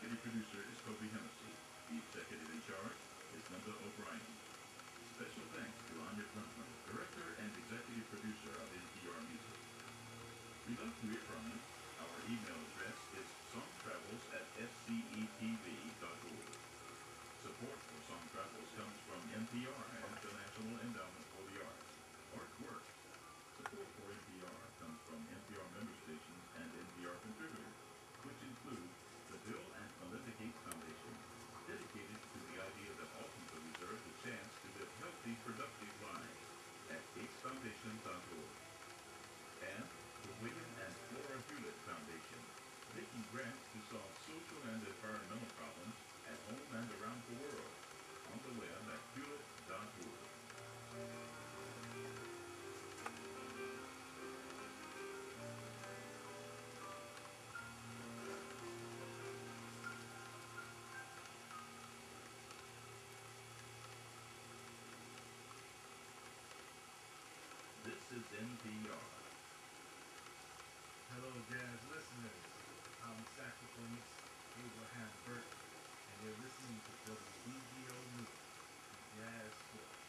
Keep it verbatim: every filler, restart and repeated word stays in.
executive producer is Kobe Hennessy. The executive in charge is Linda O'Brien. Special thanks to Anya Grundman, director and executive producer of N P R Music. We'd love to hear from you. Our email address is songtravels at s c e t v dot org. Support for Song Travels comes from N P R and the National Endowment for the Arts. Art works. Support for N P R comes from N P R member stations and N P R contributors, which include the Bill and Melinda Gates Foundation, dedicated to the idea that all people deserve the chance to live healthy, productive lives, at gates foundation dot org. And the William and Flora Hewlett Foundation, making grants to solve social and environmental problems at home and around the world, on the web at hewlett dot org. This is N P R. Hello, jazz listeners. I'm saxophonist Abraham Burke, and you're listening to W B G O News, Jazz Force.